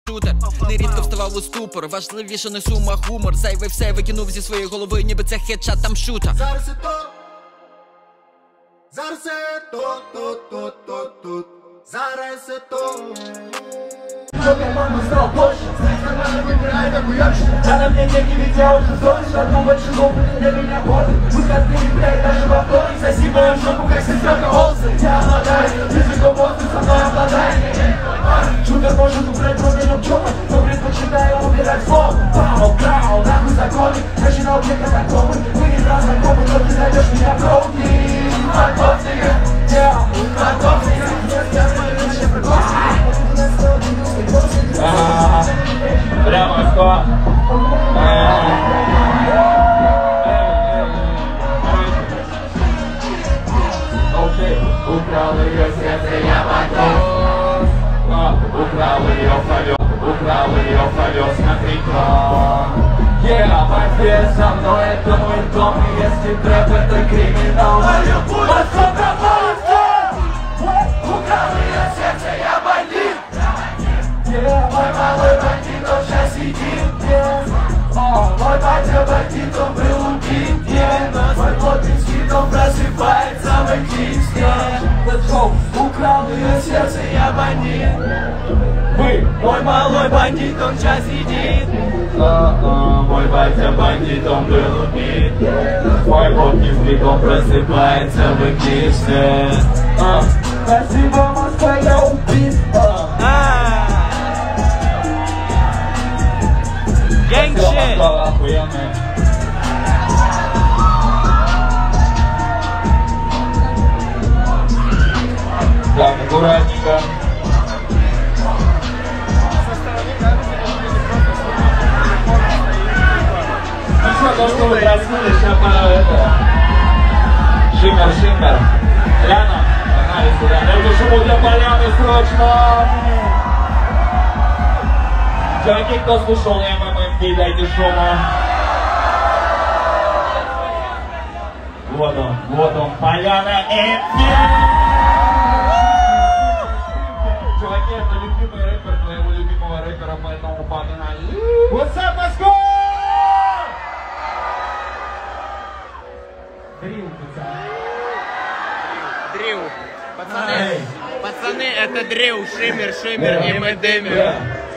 шутер. Нерідко вставав у ступор, важливіше не сума, гумор. Зайвий все викинув зі своєї голови, ніби це хедшот там шута. Зараз це то, зараз це то, зараз це то. Чтоб я маму стал больше, она выбирает охуевший. Она мне деньги, ведь я уже золишь. Одну большую опыт для меня боры. Выходные, блядь, даже во вторник. Соси мою жопу, как сестренка Олсен. Я обладаю языком воздух, со мной обладает. Шутер может убрать проблем чёрных, но предпочитаю убирать слово. Пау, крау, нахуй законы. Начинал мне катакомбы. Мы не знакомы, но ты найдешь меня броуни. Фантомника, фантомника. Прямо что? Окей, украл ее сердце, я матрос. Украл ее повез на трикон. Мафия со мной, это мой дом. И если трэп это криминал, мою путь украл ее сердце, я бандит. Мой малой бандит, он сейчас сидит. Мой батя бандит, он был убит. Мой плотный дом просыпается в экипске. Украл ее сердце, я бандит. Мой малой бандит, он сейчас сидит. Мой батя бандит, он был убит. Мой плотный дом просыпается в экипске. Спасибо, Москва, я убит. Гэнг-щит! Так, аккуратненько. Ну что, то, что вы проснулись, сейчас это... Шиммер. Ляна, погнали сюда. Дайте шуму для Поляны срочно. Чуваки, кто слушал МММ, дайте шума. Вот он, Поляна ММ. Чуваки, это любимый рэпер твоего любимого рэпера, поэтому погнали. What's up, Москва? Дрил, Дрил. Пацаны, это Дрил, Шиммер и Мэдемер.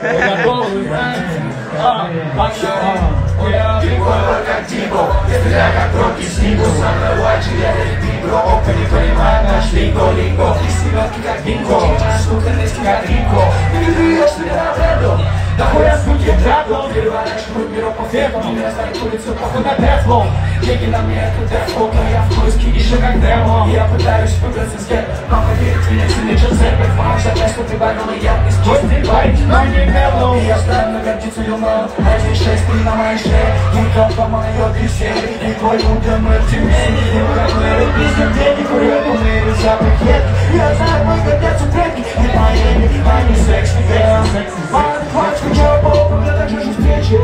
Я прикольно как Дибо, я стреляю как Рокки Снигу. Со мной лайчи, я вибро, опа не понимает наш линго. И селедки как бинго, штука низки как Ринго. Ты видишь, что я напреду, да хуя суки дрядло. Переваляешь группиру по феку, меня ставит улицу, похуй на теплом. Деньги на мне, это дефло, но я в поиске ищу как демо. Я пытаюсь выбраться с гетто, но поверить меня сильнее, чем церковь. Фанша, так что ты банал, и я не спустил байк, но не мелом. И я странно гордиться юмором, 1-6 на моей шее. Утро по моей песне, и твой утром артемень. И уровней, пиздим денег, урет, умею запах нет. Я знаю, мой гордятся предки, не Майами, они секси, мать, хватит, скучаю по опу, я так же встречи.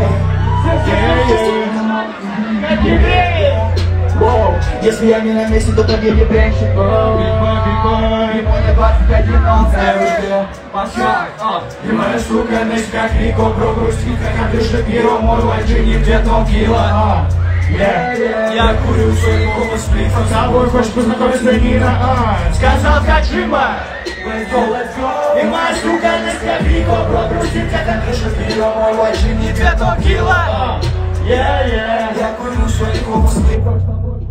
Как евреи! Если я не на месте, то трагедия прячет. И мой 21, он знает, что Москва. И моя сука, ночь как Рико, бро, грустит, как Андрюша Пиро. Мой лайджи не 2 тонкила. Я курю свой голос сплифом. С тобой хочешь познакомиться, Нина? Сказал Хаджима. Let's go. И моя сука, ночь как Рико, бро, грустит, как Андрюша Пиро. Мой лайджи не 2 тонкила. Я курю свой голос сплифом.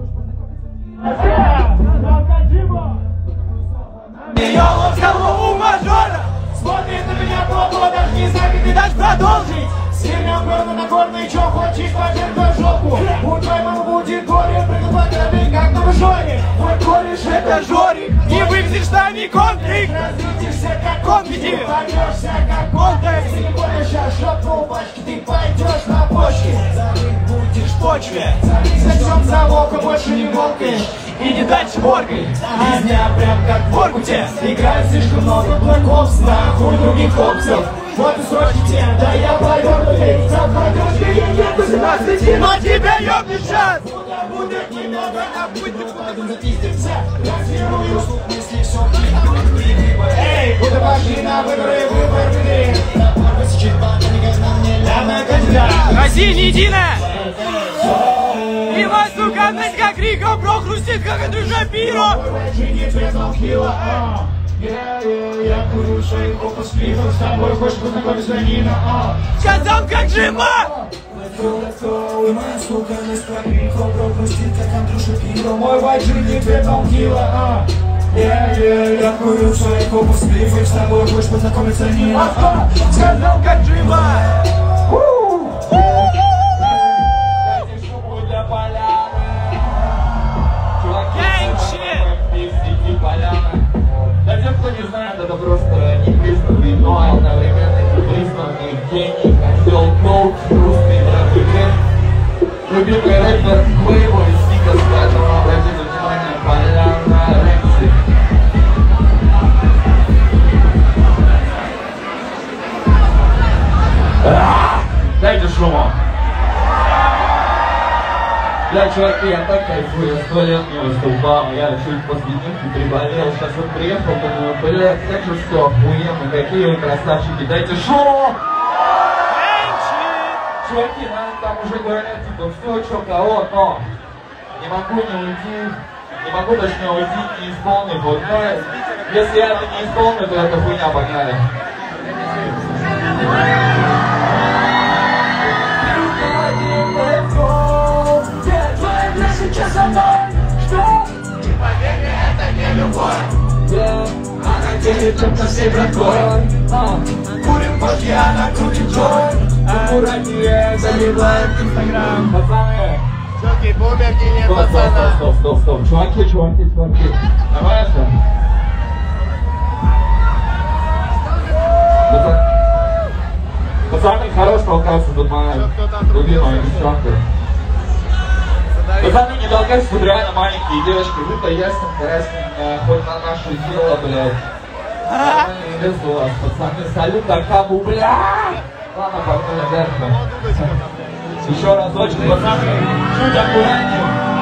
Йолом сказал у мажора. Смотрит на меня плохо, даже не знаю, как ты дашь продолжить. Сильно горно на горно, и чё хочешь, пожертвуй жопу. У твоей мамы будет горе, прыгнул по гробе, как на Жоре. Мой кореш это Жорик, не вывезешь с нами конфликт. Разлетишься как конфетти, порвешься как контекст. Если не хочешь жопу пачки, ты пойдешь на почки. Зарыт будешь в почве, зачем за волка больше не волкаешь. И не дальше воркай. Жизнь прям как в Воркуте. Играет слишком много Black Ops на хуй других опций. Вот и срочите, да я повернутый. Завтра дочки я нет 18, но тебя ёбнет сейчас. Куда будет немного, а будет потом запиздиться. Разверую слух мысли, все. Эй, куда пошли на выборы, выбор. единое. И вас, сука, низко криком прохрустит, как это же пиро. Я курю своих опус клипов, с тобой хочешь познакомиться Нина. Сказал как Джима. И моя сука низко криком прохрустит, как Андрюша пиро. Мой вайджи не придолгила. Я курю своих опус клипов, с тобой хочешь познакомиться Нина. Сказал как Джима. Для тех, кто не знает, это просто непризнанный, но одновременно непризнанный гений, козел, толк, русский рэп. Любимый рэпер Quavo и Сика, поэтому обратите внимание, Поляна Рекси. Дайте шума. Бля, чуваки, я так кайфую, я 100 лет не выступал, я чуть после них приболел, сейчас вот приехал, думаю, блядь, как же все охуенно, какие вы красавчики, дайте шоу! Чуваки, нам там уже говорят, типа, все, что, кого, но не могу не уйти, не могу точнее уйти, не исполнив, вот, но если я это не исполню, то это хуйня, погнали. Сейчас со мной, что? Не поверь, это не любовь. Она делит чем-то всей браткой. Курим башки, она крутит джой. Аккуратнее заливает Инстаграм. Пацаны, чуваки, бумерки нет пацана. Стоп, чуваки. Давай-ка. Пацаны, хорош толкаться, тут моя любимая девчонка. Пацаны, не толкайтесь, тут реально маленькие девочки, вы-то ясно, хоть на наше дело, блядь. Без вас, пацаны, салют Акабу, блядь! Ладно, погнали дальше. Еще разочек, пацаны, чуть аккуратнее.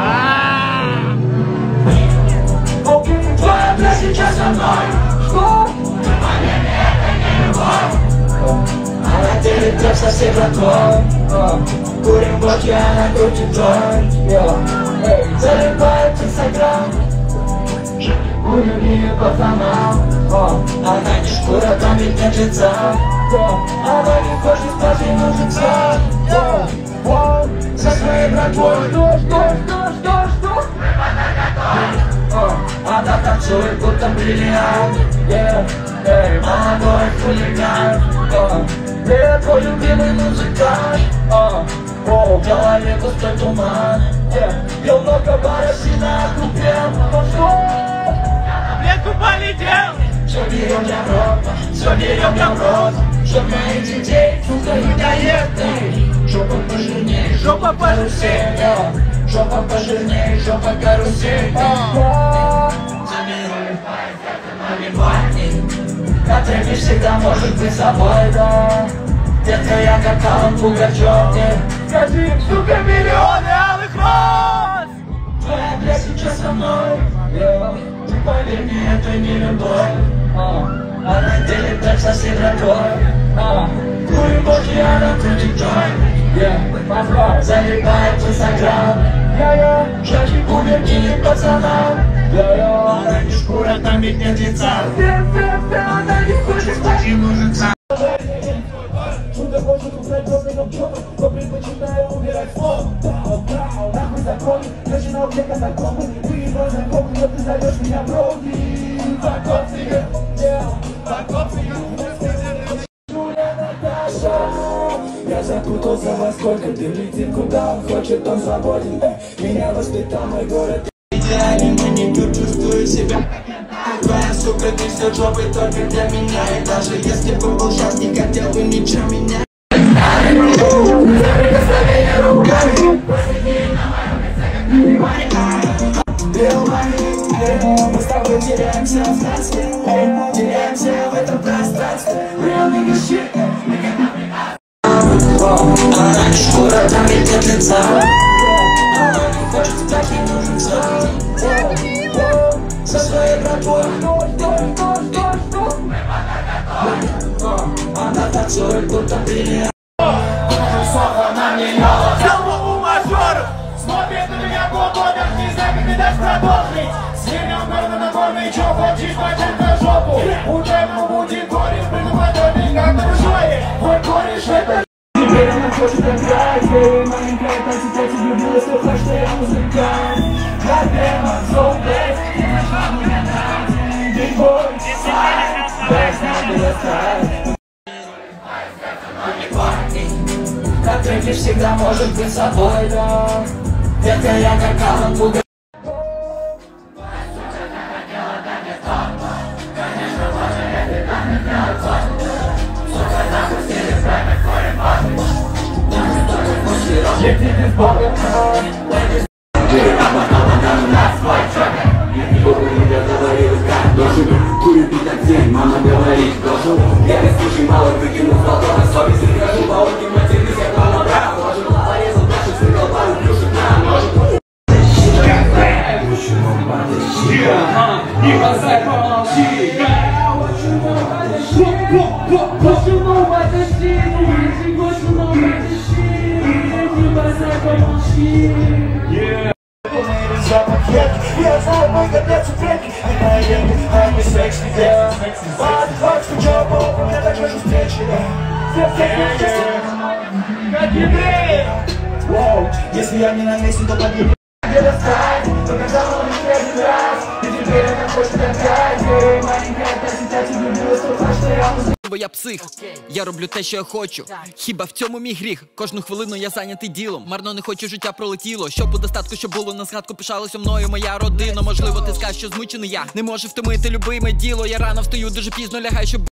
Твоя бля сейчас со мной, что? Поверь, это не любовь. Она делит текст со всей браткой. Курим бочки, она крутит джой. Заливает Инстаграм. Курим ее пацанам. Она не шкура, там ведь нет лица. Она не хочет спать, ей нужен сон. Со своей братвой. Что? Она танцует, будто бриллиант. Молодой хулиган. Я твой любимый музыкант. В голове пустой туман. Я много барышей накупил. Таблетку полетел. Все берем для в рот. Чтоб моих детей, сука, людоедный. Жопа пожирней, жопа карусель. Жопа пожирней, жопа карусель. Замируй файт, как ты наливайный. На треке всегда может быть собой, да. Детка, я как Алан Пугачев. Скажи им, сука, миллионы алых роз. Твоя бля сейчас со мной. Ты поверь мне, это не любовь. Она делит так со всей браткой. Курим бочки, она крутит джой. Заливает Инстаграм. Жаки, бумерки, нет пацанам. Она не шкура, там ведь нет лица. Она не хочет спать, ей нужен сам. Чудо хочет убрать просто компьютер, но предпочитаю убирать слов. Нахуй закон, начинал где катакомбы. Ты его знакомый, но ты зовешь меня броуди. Факоцика, Джулия Наташа. Я запутался во сколько ты летит, куда он хочет, он свободен. Меня воспитал мой город. Идеальный маникюр, чувствую себя. Твоя сука, ты все жопой только для меня. И даже если бы был сейчас, не хотел бы ничего менять. Прикосновение руками. Мы с тобой теряемся в танце. Теряемся в этом пространстве. Real nigga shit. Она не шкура, там ведь нет лица. Она не хочет спать, ей нужен сон. Со своей братвой. Она танцует, будто бриллиант. Она миллион. дашь продолжить. Свернем горно на горный, чё хочешь, пойдем на жопу. У тебя будет кореш, придумай домик, как на ружье. Мой кореш это... Теперь она хочет играть, ей маленькая танцевать, я тебе было слыхать, что я музыкант. Goddamn, I'm so blessed. Big boy, that's not the last time. Как треки всегда может быть собой, да. Это я как Алан Пуга. Курит так день, мама говорит, должен. Я не слушай, мало выкинул с балкона, совесть прихожу, по улице матерюсь, я дома брал, ложу, порезал, дальше сыграл пару плюшек на ножик. Почему подожди? Не бросай, помолчи. Почему подожди? Почему подожди? Почему подожди? Не бросай, помолчи. Я знаю, мой гордец упреки. Она едет, а не секси, да. Хватит скучал, у меня так же встречи. Как еврей. Если я не на месте, то погиб. Где-то встать, но когда он не первый раз. И теперь она хочет опять. Маленькая танцевать, тебе было слыхать, что я музыка. Бо я псих, я роблю те, що я хочу. Хіба в цьому мій гріх? Кожну хвилину я зайнятий ділом. Марно не хочу, життя пролетіло. Щоб у достатку, щоб було на згадку, пишалося мною моя родина. Можливо, ти скажеш, що змучений я не можу втомити любиме діло. Я рано встаю, дуже пізно лягаю, щоб